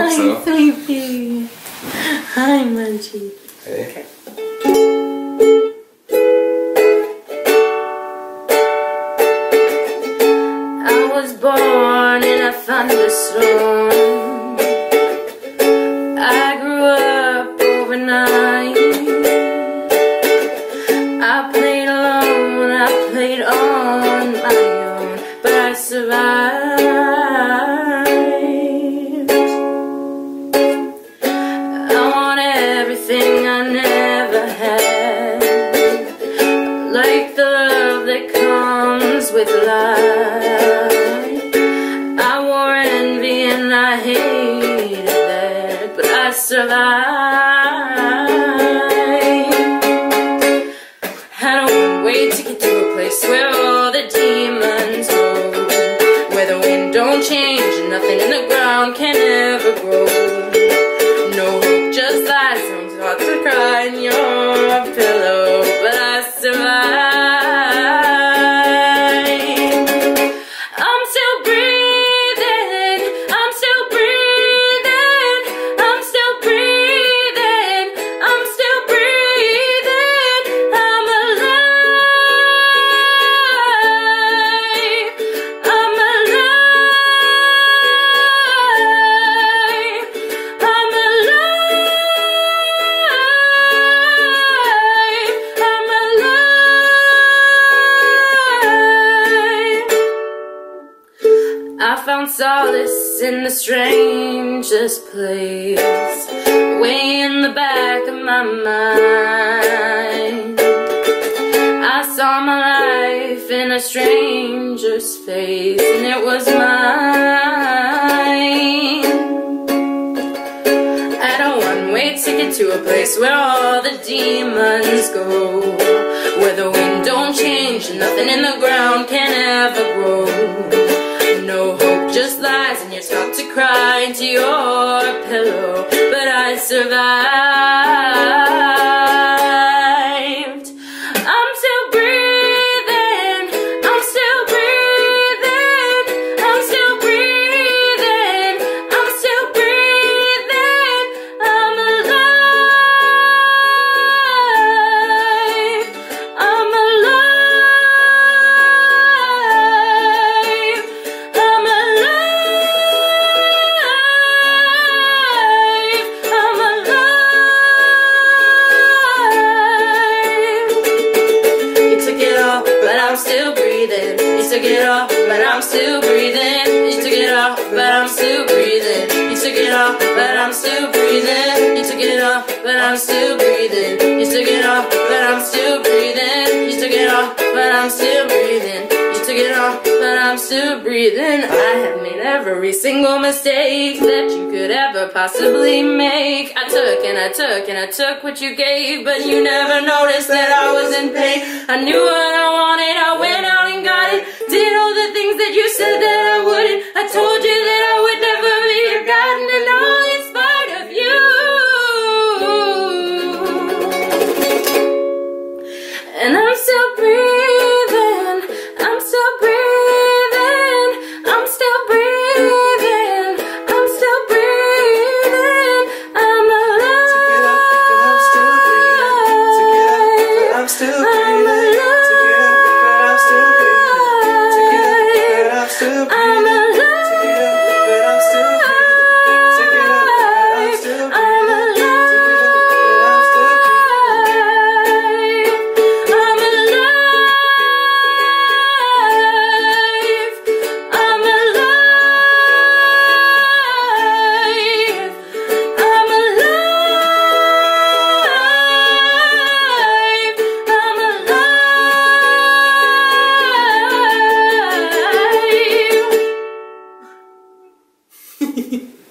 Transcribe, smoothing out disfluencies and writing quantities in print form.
think so. Hi, sleepy. Hi, Munchie. Hey. Okay. I was born in a thunderstorm. I grew up overnight. I played alone, I played on my own, but I survived. I want everything I never had, like the love that comes with life. I wore envy and I hated that, but I survived. Wait to get to a place where all the demons go, where the wind don't change and nothing in the ground can ever grow. No hope, just lies, I'm taught to cry in your pillow, but I survived. I'm still breathing, I'm still breathing, I'm still breathing, I'm still breathing, I'm alive. I found solace in the strangest place, way in the back of my mind. I saw my life in a stranger's face, and it was mine. I had a one-way ticket to a place where all the demons go, where the wind don't change and nothing in the ground can ever grow. No hope, just lies, and you're taught to cry into your pillow, but I survived. I'm still breathing, I'm still breathing, I'm still breathing, I'm still breathing, I'm alive, I'm alive, I'm alive, I'm alive. You took it all, but I'm still breathing. You took it all, but I'm still breathing. You took it all, but I'm still breathing. You took it all, but I'm still breathing. You took it all, but I'm still breathing. You took it all, but I'm still breathing. You took it all, but I'm still breathing. You took it all, but I'm still breathing. I have made every single mistake that you could ever possibly make. I took and I took and I took what you gave, but you never noticed that I was in pain. I knew what I wanted, I went out and got it. Did all the things that you said that I wouldn't. I told you that I would